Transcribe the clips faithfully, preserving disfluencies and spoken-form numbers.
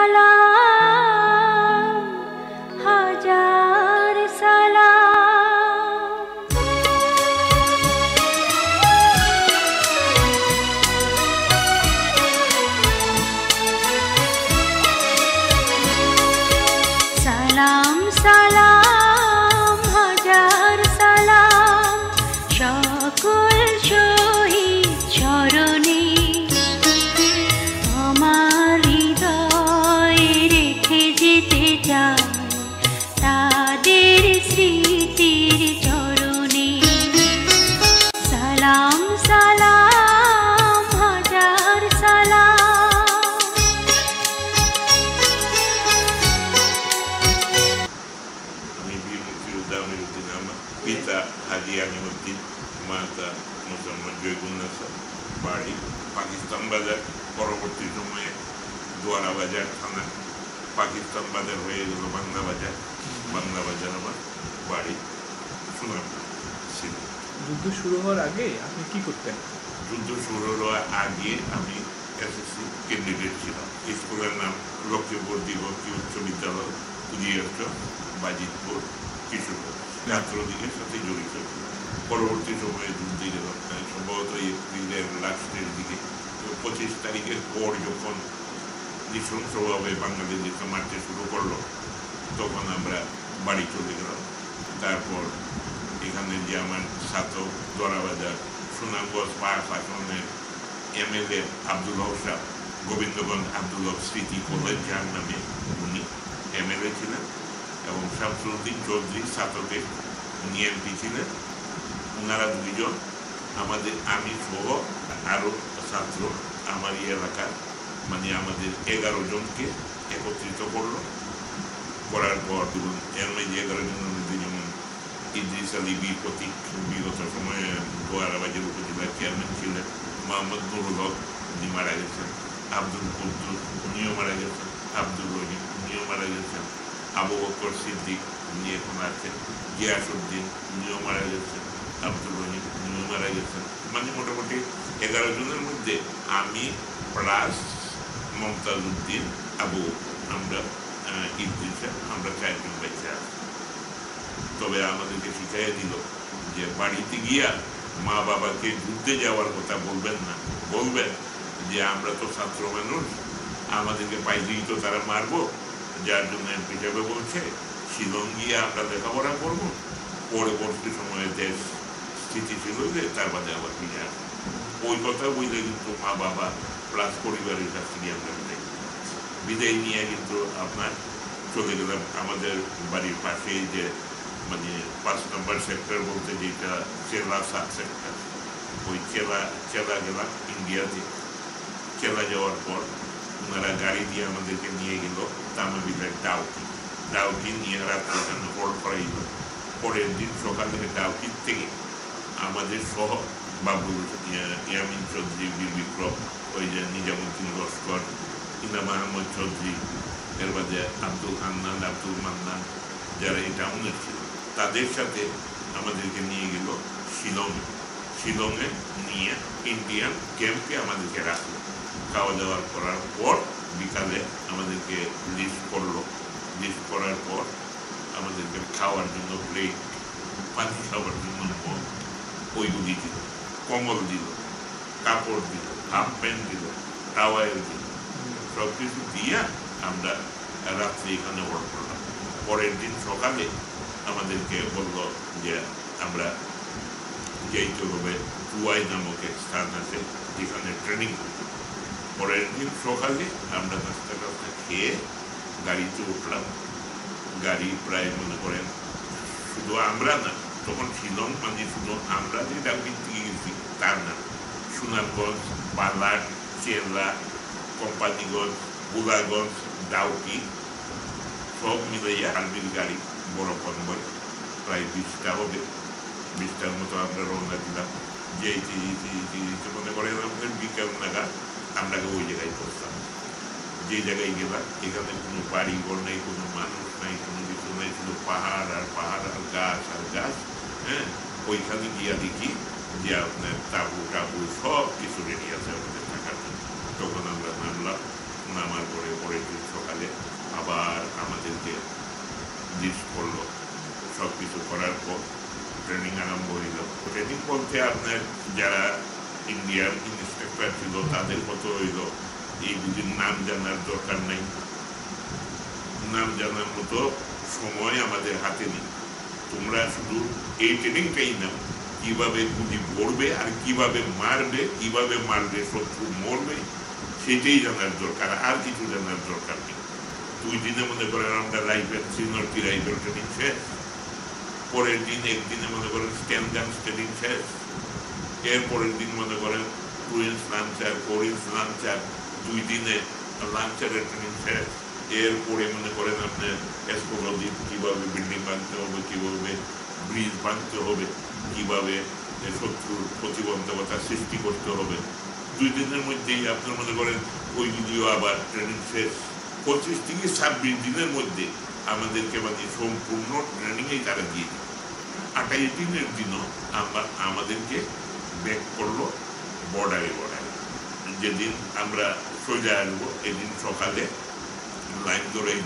সালাম হাজার সালাম সালাম সালাম হাজার সালাম সকল শহীদ চরণে আমার হৃদয়ে রেখে যেতে চাই তাদের স্মৃতির চরণে সালাম সালাম হাজার সালাম আমি বীর মুক্তিযোদ্ধা আমিরুদ্দিন আহমদ, পিতা হাজী আমিরুদ্দিন, মাতা মুসলমান জয়গুন্নাসা, বাড়ি পাকিস্তান বাজার, পরবর্তী সময়ে দোয়ারা বাজার থানা, পাকিস্তান বাজার হয়ে গেল বাংলা বাজার, বাংলা বাজার আমার বাড়ি সুনামপুর ছিল। যুদ্ধ শুরু হওয়ার আগে আপনি কি করতেন? যুদ্ধ শুরু হওয়ার আগে আমি এসএসসি ক্যান্ডিডেট ছিলাম। স্কুলের নাম লক্ষ্মীপুর দ্বিবর্তী উচ্চ বিদ্যালয়, কুজিয়ারচ, বাজিতপুর, কিশোরগঞ্জ। ছাত্রলীগের সাথে জড়িত ছিলাম। পরবর্তী সময়ে যুদ্ধে গেলাম, সম্ভবত এপ্রিলের লাস্টের দিকে, পঁচিশ তারিখের পর যখন নৃশংসভাবে বাংলাদেশকে মারতে শুরু করলো, তখন আমরা বাড়ি চলে গেলাম। তারপর এখানে যে আমার ছাত্র দরাবাজার সুনামগঞ্জ পার্ক আসনের এমএলএ আব্দুল হক সাহ, গোবিন্দগঞ্জ আব্দুল হক স্মৃতি কলেজ যার নামে উনি এমএলএ ছিলেন, এবং শামসুদ্দিন চৌধুরী ছাত্রদের উনি এমপি ছিলেন। ওনারা দুইজন আমাদের, আমি সহ আরও ছাত্র আমার এই এলাকার, মানে আমাদের এগারো জনকে একত্রিত করলো। করার পর এর মধ্যে এগারো জনের মধ্যে যেমন ইদ্রিস আলী বীর প্রতীক বিগত সময়ে দোয়ারাবাজার উপজেলার চেয়ারম্যান ছিলেন, মোহাম্মদ নুরুল হক উনি মারা গেছেন, আব্দুল কুদ্দুস উনিও মারা গেছেন, আব্দুল রহিম উনিও মারা গেছেন, আবু বকর সিদ্দিক উনি এখন আছেন, গিয়াসউদ্দিন উনিও মারা গেছেন, আব্দুল রহিম উনিও মারা গেছেন। মানে মোটামুটি এগারো জনের মধ্যে আমি প্লাস মমতাজ উদ্দিন, আবু, আমরা ইদ্রিসা, আমরা চারজন বেঁচে আছি। তবে আমাদেরকে শিখাইয়া দিল যে বাড়িতে গিয়া মা বাবাকে যুদ্ধে যাওয়ার কথা বলবেন না, বলবেন যে আমরা তো ছাত্র মানুষ, আমাদেরকে পাইলেই তো তারা মারবো, যার জন্য এমপি হিসাবে বলছে শিলং গিয়ে আমরা লেখাপড়া করবো, পরবর্তী সময়ে দেশ স্থিতিশীল হইলে তার বাদে আবার ফিরে আসবো। ওই কথা বললে কিন্তু মা বাবা প্লাস পরিবারের কাছ থেকে আমরা বিদায় বিদায় নিয়ে কিন্তু আপনার চলে গেলাম আমাদের বাড়ির পাশেই যে মানে পাঁচ নম্বর সেক্টর বলতে যেটা চেলা সাত সেক্টর, ওই চেলা চেলা গেলাম ইন্ডিয়াতে। চেলা যাওয়ার পর ওনারা গাড়ি দিয়ে আমাদেরকে নিয়ে গেল তামাবিলের ডাউকি, ডাউকি নিয়ে রাত্রে ওখানে হোল্ড করাইল। পরের দিন সকালে ডাউকির থেকে আমাদের সহ বাবুল ইয়ামিন চৌধুরী, বীর বিক্রম, ওই যে নিজামুদ্দিন লস্কর, ইনাম আহমদ চৌধুরী, এর বাদে আব্দুল হান্নান, আব্দুল মান্নান, যারা এই টাউনের ছিল, তাদের সাথে আমাদেরকে নিয়ে গেল শিলংয়ে। শিলংয়ে নিয়ে ইন্ডিয়ান ক্যাম্পে আমাদেরকে রাখলো। খাওয়া দাওয়া করার পর বিকালে আমাদেরকে লিস্ট করলো। লিস্ট করার পর আমাদেরকে খাওয়ার জন্য প্লেট, পানি খাওয়ার জন্য মগ, ওইগুলি দিল, কম্বল দিল, কাপড় দিল, হাফ প্যান্ট দিল, টাওয়াল দিল, সব কিছু দিয়া আমরা রাত্রে এখানে ওয়ার্ক করলাম। পরের দিন সকালে আমাদেরকে বলল যে আমরা যেইতে হবে টুয়াই নামক এক স্থান আছে যেখানে ট্রেনিং করব। পরের দিন সকালে আমরা নাস্তা টাস্তা খেয়ে গাড়িতে উঠলাম। গাড়ি প্রায় মনে করেন শুধু আমরা না, তখন শিলং মানে শুধু আমরা যে ডাউকির থেকে গেছি তার না, সুনামগঞ্জ, বালাট, চেলা, কোম্পানিগঞ্জ, বুলাগঞ্জ, ডাউকি সব মিলাইয়া আলবির গাড়ি বড় কনভয় প্রায় বিশটা হবে। বিশটার মতো আমরা রওনা দিলাম। যেইতে যেতে যেতে যেতে মনে করেন আমাদের বিকেল নাগাদ আমরা ওই জায়গায় পৌঁছলাম। যে জায়গায় গেলাম এখানে কোনো বাড়ি ঘর নেই, কোনো মানুষ নাই, কোনো কিছু নেই, শুধু পাহাড় আর পাহাড় আর গাছ আর গাছ। হ্যাঁ, ওইখানে গিয়া দেখি যে আপনার তাবু টাবু সব কিছু রেডি আছে আমাদের থাকার জন্য। তখন আমরা নামলাম। নামার পরে পরের দিন সকালে ট্রেনিং বলতে আপনার যারা ইন্ডিয়ান ইন্সট্রাক্টর ছিল তাদের মতো হইল এই দুদিন নাম জানার দরকার নাই, নাম জানার মতো সময় আমাদের হাতে নেই। তোমরা শুধু এই ট্রেনিংটাই নাও, কিভাবে গুলি পড়বে আর কিভাবে মারবে, কিভাবে মারবে শত্রু মরবে, সেটাই জানার দরকার, আর কিছু জানার দরকার নেই। দুই দিনে মনে করেন আমরা রাইফেল সিনিয়রটি রাইফেল ট্রেনিং শেষ, পরের দিন একদিনে মনে করেন স্ট্যান্ড গান ট্রেনিং শেষ, এর পরের দিন মনে করেন two inch launcher four inch launcher দুই দিনে লাঞ্চারের ট্রেনিং শেষ, এরপরে মনে করেন আপনার এক্সপ্লোজিভ কিভাবে বিল্ডিং বাঁধতে হবে, কিভাবে ব্রিজ বাঁধতে হবে, কিভাবে শত্রুর প্রতিবন্ধকতা সৃষ্টি করতে হবে। দুই দিনের মধ্যেই আপনার মনে করেন ওই ভিডিও আবার ট্রেনিং শেষ। পঁচিশ থেকে ছাব্বিশ দিনের মধ্যে আমাদেরকে মানে সম্পূর্ণ ট্রেনিংয়েই তারা দিয়ে দিল। আঠাইশ দিনের দিনও আমরা আমাদেরকে ব্যাক করলো বর্ডারে বর্ডারে। যেদিন আমরা সোজা আসবো এদিন সকালে লাইন ধরাইল,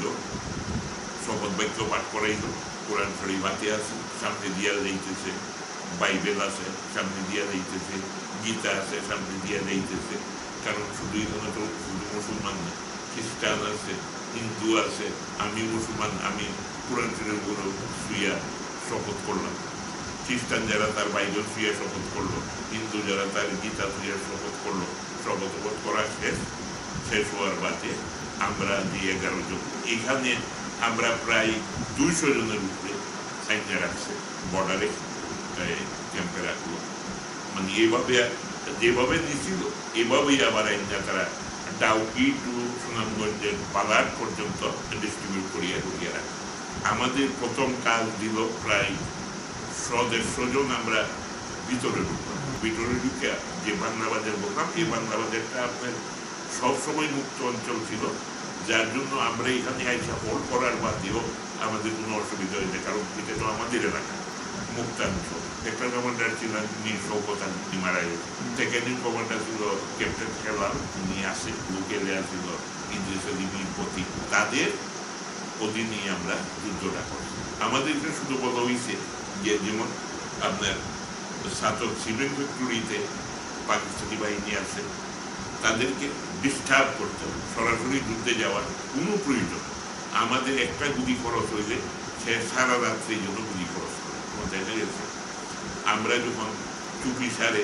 শপথ বাক্য পাঠ করাইল, কোরআন শরীফ হাতে আছে, সামনে দিয়া যাইতেছে, বাইবেল আছে সামনে দিয়া যাইতেছে, গীতা আছে সামনে দিয়া যাইতেছে। কারণ শুধু এখানে তো শুধু মুসলমান না, খ্রিস্টান আছে, হিন্দু আছে। আমি মুসলমান, আমি কোরআন শরীফের উপর শুইয়া শপথ করলাম। খ্রিস্টান যারা তার বাইবেল শুইয়া শপথ করলো, হিন্দু যারা তার গীতা শুইয়া শপথ করলো। শপথ করা শেষ শেষ হওয়ার বাদে আমরা যে এগারো জন, এখানে আমরা প্রায় দুইশো জনের উপরে সাইনে রাখছে, বর্ডারে ক্যাম্পে রাখলো। মানে এইভাবে যেভাবে নিয়েছিল এভাবেই আবার আইনটা তারা ডাউকি টু সুনামগঞ্জের পালার পর্যন্ত ডিস্ট্রিবিউট করিয়া করিয়া রাখে। আমাদের প্রথম কাজ দিল প্রায় দেড়শো জন আমরা ভিতরে ঢুকলাম। ভিতরে ঢুকে যে বাংলা বাজার বললাম, এই বাংলা বাজারটা আপনার সবসময় মুক্ত অঞ্চল ছিল, যার জন্য আমরা এখানে আইসা হোল্ড করার বাদেও আমাদের কোনো অসুবিধা হয়েছে, কারণ এটা তো আমাদের এলাকা, মুক্তাঞ্চল। একটা কমান্ডার ছিলেন মীর শওকত আলী, মারা গেছে। সেকেন্ড কমান্ডার ছিল ক্যাপ্টেন খেলাল, উনি আসে। লোকেলিয়া ছিল ইদ্রিস আলী মীরপতি। তাদের অধীনেই আমরা যুদ্ধটা করছি। আমাদেরকে শুধু বলা হয়েছে যে যেমন আপনার সাতক সিমেন্ট ফ্যাক্টরিতে পাকিস্তানি বাহিনী আছে, তাদেরকে ডিস্টার্ব করতে হবে, সরাসরি যুদ্ধে যাওয়ার কোনো প্রয়োজন। আমাদের একটা গুলি খরচ হইলে সে সারা রাত্রির জন্য গুলি খরচ করে। দেখা গেছে আমরা যখন চুপি সারে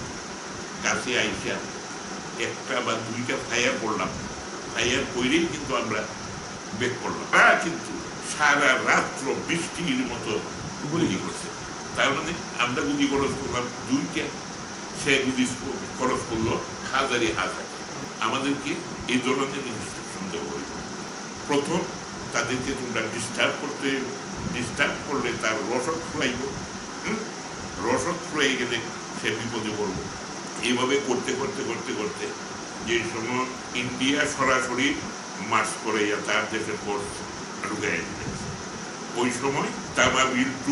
কাছে আইসা একটা বা দুইটা ফায়ার করলাম, ফায়ার করেই কিন্তু আমরা বেক করলাম। তারা কিন্তু সারা রাত্র বৃষ্টির মতো গুলি করছে। তার মানে আমরা গুলি খরচ করলাম দুইটা, সে গুলি খরচ করলো হাজারে হাজার। আমাদেরকে এই ধরনের ইনস্ট্রাকশন দেওয়া হইল। প্রথম তাদেরকে তোমরা ডিস্টার্ব করতে, ডিস্টার্ব করলে তার রসদ ফুরাইব, হুম রসদ ফুরাই গেলে সে বিপদে পড়ব। এইভাবে করতে করতে করতে করতে যে সময় ইন্ডিয়া সরাসরি মার্চ করে তার দেশের ফোর্স ঢুকে গেছে, ওই সময় তামাবিল টু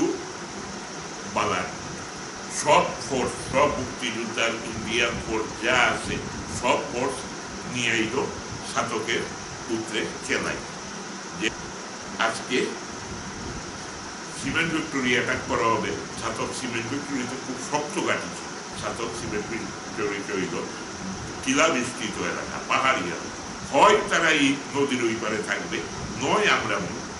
বালার সব ফোর্স, সব মুক্তিযোদ্ধার ইন্ডিয়ান ফোর্স যা আছে সব ফোর্স নিয়ে আইল সাতকের উত্তরে চেলাই। যে আজকে সিমেন্ট ফ্যাক্টরি অ্যাটাক করা হবে। সাতক সিমেন্ট ফ্যাক্টরিতে খুব শক্ত ঘাঁটি ছিল। সাতক সিমেন্ট ফ্যাক্টরিতে হইল টিলা বিস্তৃত এলাকা, পাহাড়ি এলাকা। হয় তারা এই নদীর ওই পারে থাকবে, নয় আমরা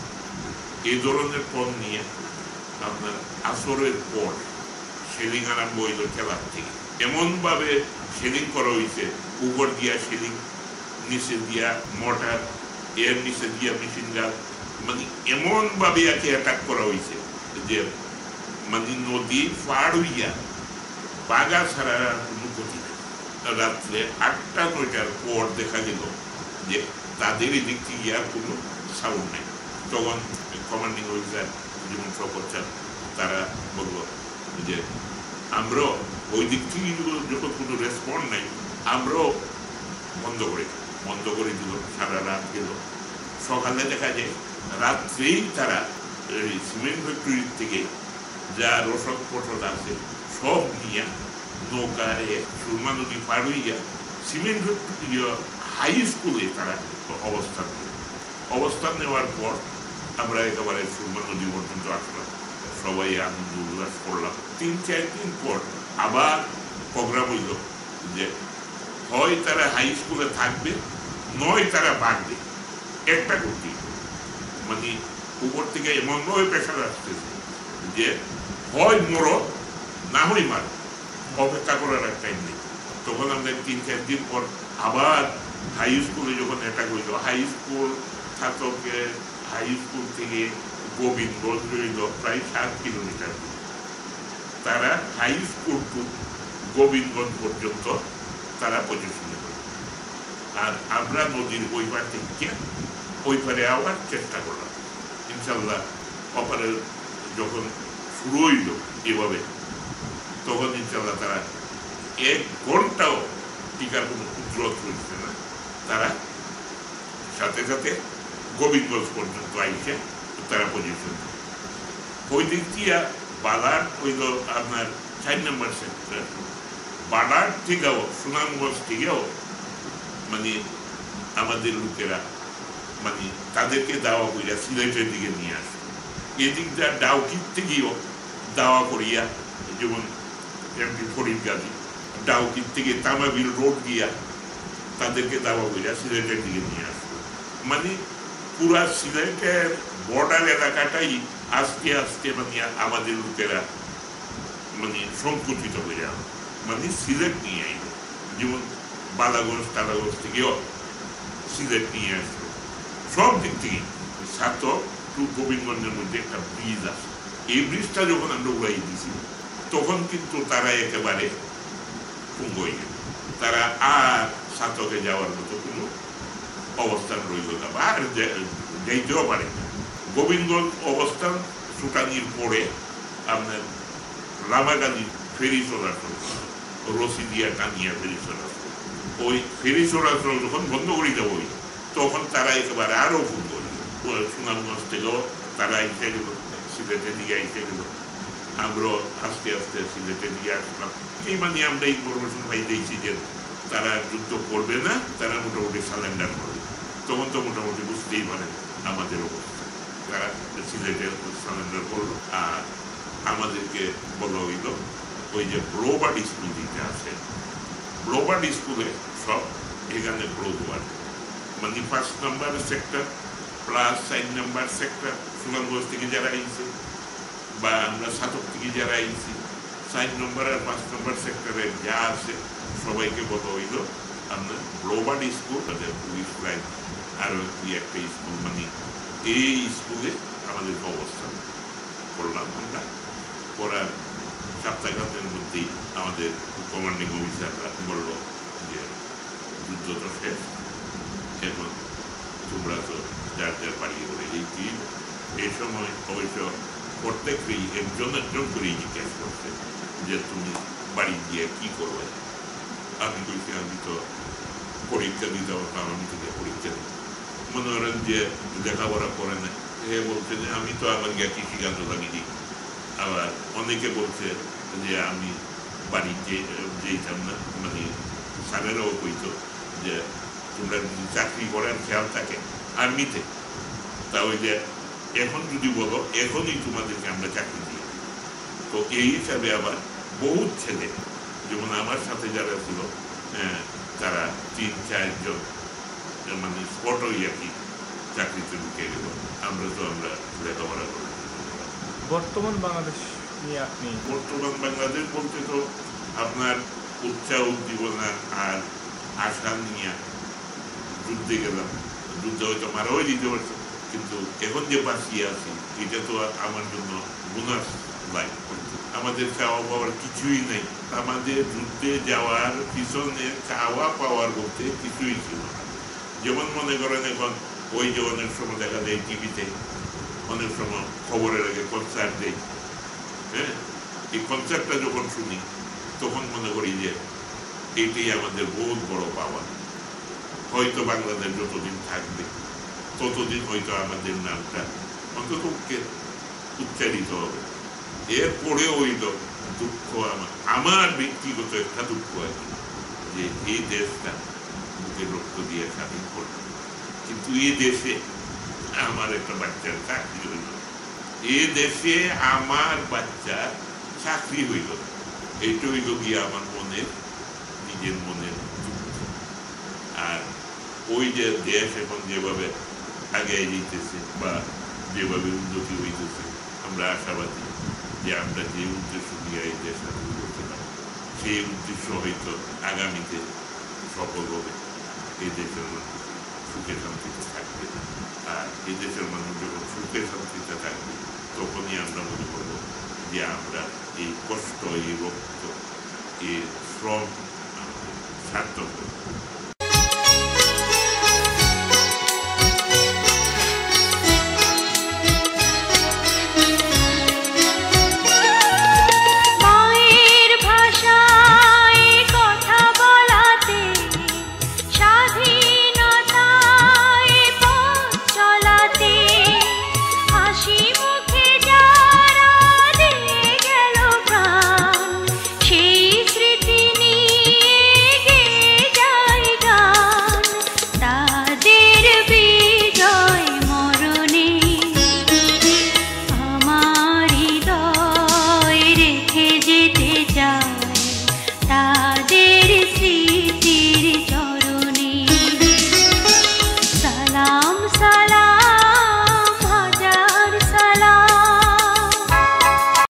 এই ধরনের পণ নিয়ে আপনার আসরের পর সেলিং আরম্ভ হইল খেলার থেকে। এমনভাবে সেলিং করা হয়েছে, উপর দিয়া সেলিং, নিচে দিয়া মোটর, এর নিচে দিয়া মেশিন গান, মানে এমনভাবে একে অ্যাটাক করা হয়েছে যে মানে নদী পার হইয়া বাগা ছাড়া কোনো ক্ষতি নেই। রাত্রে আটটা নয়টার পর দেখা গেল যে তাদের এদিক থেকে আর কোনো সাউন্ড নেই। তখন কমান্ডিং অফিসার যেমন শওকত, তারা বলল যে আমরাও ওই দিক থেকে যখন কোনো রেসপন্ড নাই, আমরাও বন্ধ করে বন্ধ করে দিল। সারা রাত গেল। সকালে দেখা যায় রাত্রেই তারা এই সিমেন্ট ফ্যাক্টরির থেকে যা রসদ পসদ আছে সব নিয়ে নৌকায় সুরমা নদী পার হইয়া সিমেন্ট ফ্যাক্টরি হাই স্কুলে তারা অবস্থান নেয়। অবস্থান নেওয়ার পর আমরা একেবারে সুরমা নদী পর্যন্ত আসলাম। সবাই আনন্দ উল্লাস করলাম। তিন চার দিন পর আবার প্রোগ্রাম হইল যে হয় তারা হাই স্কুলে থাকবে, নয় তারা বাড়বে, একটা করতে। মানে উপর থেকে এমন নয় প্রেশার আসতেছে যে হয় মরো না হয় মার, অপেক্ষা করার এক টাইম নেই। তখন আমরা তিন চার দিন পর আবার হাই স্কুলে যখন এটা হইল, হাই স্কুল ছাত্রকে হাই স্কুল থেকে গোবিন্দগঞ্জ রইল প্রায় সাত কিলোমিটার। তারা হাই স্কুল টু গোবিন্দগঞ্জ পর্যন্ত তারা পজিশনে করল, আর আমরা নদীর ওই পার থেকে ওই পারে আবার চেষ্টা করলাম। ইনশাল্লাহ অপারে যখন শুরু হইল এভাবে, তখন ইনশাল্লাহ তারা এক ঘন্টাও টিকার কোনো উজ্জ্বল চলছে না, তারা সাথে সাথে গোবিন্দগঞ্জ পর্যন্ত আইসে তারা পজিশন। ওই দিক দিয়ে বালার হইল আপনার চার নম্বর সেক্টর, বালার থেকেও সুনামগঞ্জ থেকেও মানে আমাদের লোকেরা মানে তাদেরকে দাওয়া করিয়া সিলেটের দিকে নিয়ে আসে। এদিক দিয়ে ডাউকির থেকেও দাওয়া করিয়া, যেমন এমপি ফরিদ গাজী ডাউকির থেকে তামাবিল রোড গিয়া তাদেরকে দাওয়া করিয়া সিলেটের দিকে নিয়ে আসলো। মানে পুরা সিলেটের বর্ডার এলাকাটাই আস্তে আস্তে মানে আমাদের লোকেরা মানে সংকুচিত হয়ে যাবে, মানে সিলেট নিয়ে আইল। যেমন বালাগঞ্জ টালাগঞ্জ থেকেও সিলেট নিয়ে আসলো। সব দিক থেকে সাতক টু গোবিন্দগঞ্জের মধ্যে একটা ব্রিজ আছে। এই ব্রিজটা যখন আমরা উড়াই দিয়েছি তখন কিন্তু তারা একেবারে পুঙ্গ হয়ে গেল, তারা আর সাতকে যাওয়ার মতো কোনো অবস্থান রইল না, বা আর যাইতেও পারে না। গোবিন্দগঞ্জ অবস্থান সুটানির পরে আপনার রামাগাজী ফেরি চলাচল, রশি দিয়া টানিয়া ফেরি চলাচল, ওই ফেরি চলাচল যখন বন্ধ করে দেবো তখন তারা একেবারে আরো ভুল করল। সুনামগঞ্জ থেকেও তারা এসে গেল, সিলেটের দিকে এসে গেল, আমরাও আস্তে আস্তে সিলেটের দিকে আসলাম। এই মানে আমরা ইনফরমেশন পাই দিয়েছি যে তারা যুদ্ধ করবে না, তারা মোটামুটি সারেন্ডার করবে। তখন তো মোটামুটি বুঝতেই পারেন আমাদের অবস্থা, তারা সিলেটে সারেন্ডার করলো। আর আমাদেরকে বলা হইল ওই যে ব্লোবার্ড স্কুল দিতে আছে, ব্লোবার্ড স্কুলে সব এখানে ব্লোবার্ড মানে ফার্স্ট নাম্বার সেক্টর প্লাস চার নাম্বার সেক্টর সুনামগঞ্জ থেকে যারা আইছে বা আমরা সাতক থেকে যারা আইছি, চার নম্বর আর পাঁচ নম্বর সেক্টরে যা আছে সবাইকে বলা হইল আপনার ব্লোবার্ড স্কুল, পুলিশ লাইন আরো কি একটা স্কুল, মানে এই স্কুলে আমাদের অবস্থান করলাম আমরা। করার সপ্তাহখানের মধ্যেই আমাদের কমান্ডিং অফিসাররা বলল যে যুদ্ধ তো শেষ, এখন তোমরা তো যার যার বাড়ি করে এই কি। এই সময় অবশ্য প্রত্যেকেই একজন একজন করেই জিজ্ঞাসা করছে যে তুমি বাড়ি গিয়ে কি করবে। আমি বলছি আমি তো পরীক্ষা দিতে পারতাম, আমি তো পরীক্ষা দিই। মনে করেন যে লেখাপড়া করে না, এ বলছে যে আমি তো আমার গিয়ে কৃষিকাণ্ড লাগিয়ে দিই। আবার অনেকে বলছে যে আমি বাড়িতে যেতাম না, মানে স্যারেরাও কইত যে তোমরা যদি চাকরি করার খেয়াল থাকে আর্মিতে, তা ওই যে এখন যদি বলো এখনই তোমাদেরকে আমরা চাকরি দিই। তো এই হিসাবে আবার বহুত ছেলে, যেমন আমার সাথে যারা ছিল তারা তিন চারজন মানে স্পট হইয়া কি চাকরিতে ঢুকে গেল। আমরা তো আমরা লেখাপড়া করে। বর্তমান বাংলাদেশ নিয়ে আপনি? বর্তমান বাংলাদেশ বলতে তো আপনার উৎসাহ উদ্দীপনা আর আশা নিয়ে যুদ্ধে গেলাম। যুদ্ধ হয়তো মারাও দিতে পারছে, কিন্তু এখন যে বাঁচিয়ে আছি এটা তো আমার জন্য বোনাস লাইফ। আমাদের চাওয়া পাওয়ার কিছুই নেই। আমাদের যুদ্ধে যাওয়ার পিছনে চাওয়া পাওয়ার বলতে কিছুই ছিল না। যেমন মনে করেন এখন ওই যে অনেক সময় দেখা যায় টিভিতে, অনেক সময় খবরের আগে কনসার্ট দেয়, হ্যাঁ, এই কনসার্টটা যখন শুনি তখন মনে করি যে এটাই আমাদের বহুত বড় পাওয়া। হয়তো বাংলাদেশ যতদিন থাকবে ততদিন হয়তো আমাদের নামটা অন্তত উচ্চারিত হবে। এরপরেও হইল দুঃখ আমার আমার ব্যক্তিগত একটা দুঃখ আছে যে এই দেশটা বুকে রক্ত দিয়ে স্বাধীন করল, কিন্তু এই দেশে আমার একটা বাচ্চার চাকরি হইল, এ দেশে আমার বাচ্চা চাকরি হইল, এইটা হইল গিয়ে আমার মনের নিজের মনের যুক্তি। আর ওই যে দেশ এখন যেভাবে আগে যেতেছে বা যেভাবে উন্নতি হইতেছে, আমরা আশাবাদী যে আমরা যে উদ্দেশ্য নিয়ে এই দেশ করতে পারি, সেই উদ্দেশ্য হয়তো আগামীতে সফল হবে। এই দেশের মানুষ সুখে শান্তিতে থাকবে, আর এই দেশের মানুষ যখন সুখে শান্তিতে থাকবে তখনই আমরা মনে করবো যে আমরা এই কষ্ট, এই রক্ত, এই শ্রম সার্থক